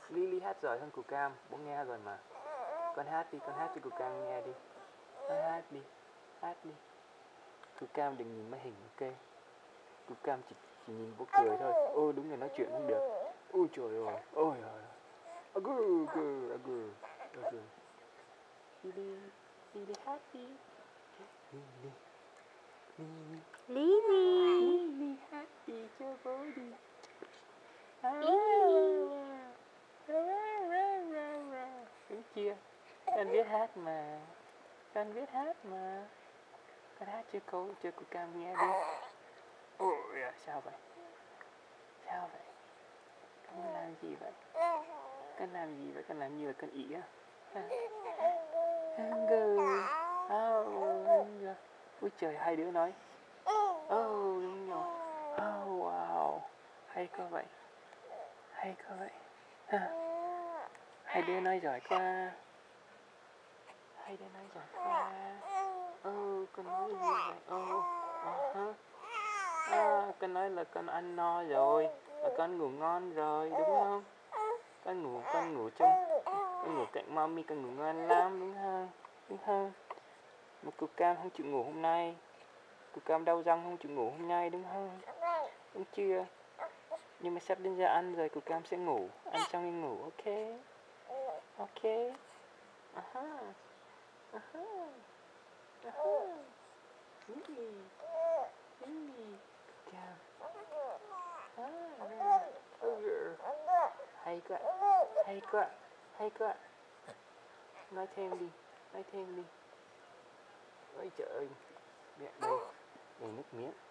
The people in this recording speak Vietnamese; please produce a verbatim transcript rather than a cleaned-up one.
Lily hát giỏi hơn Củ Cam, bố nghe rồi mà. Con hát đi, con hát cho Củ Cam nghe đi. Con hát đi, hát đi. Củ Cam đừng nhìn máy hình, ok? Củ Cam chỉ, chỉ nhìn bố cười thôi. Ôi đúng là nói chuyện không được. Ôi trời ơi, ôi trời ơi. Agu, agu, agu, agu. Lily, Lily hát đi. Lily, Lily. Lily. Lily hát đi cho bố đi. Đúng chưa? Con biết hát mà. Con biết hát mà. Con hát cho cô, cho cô Cam nghe đi. Ôi à, sao vậy? Sao vậy? Con làm gì vậy? Con làm gì vậy? Con làm như là con ỉ á. Hunger. Oh, hunger. Ôi trời, hai đứa nói. Oh, đúng rồi. Oh, wow. Hay quá vậy. Hay quá vậy. Ha. Hai đứa nói giỏi quá. Hai đứa nói giỏi quá. Oh, con nói gì vậy? Oh, uh-huh. À, con nói là con ăn no rồi. Và con ngủ ngon rồi, đúng không? Con ngủ, con ngủ trong... Con ngủ cạnh mommy, con ngủ ngon lắm, đúng không? Đúng không? Một Củ Cam không chịu ngủ hôm nay. Củ Cam đau răng không chịu ngủ hôm nay, đúng không? Đúng chưa? Nhưng mà sắp đến giờ ăn rồi, Củ Cam sẽ ngủ. Ăn xong đi ngủ, ok? Ok? Uh-huh. Uh-huh. Uh-huh. Lily. Lily. Củ Cam. Ah. Oh, hay quá. Hay quá. Hay quá. Nói thêm đi. Nói thêm đi. Ôi trời ơi. Mẹ đây. Đây nước miếng.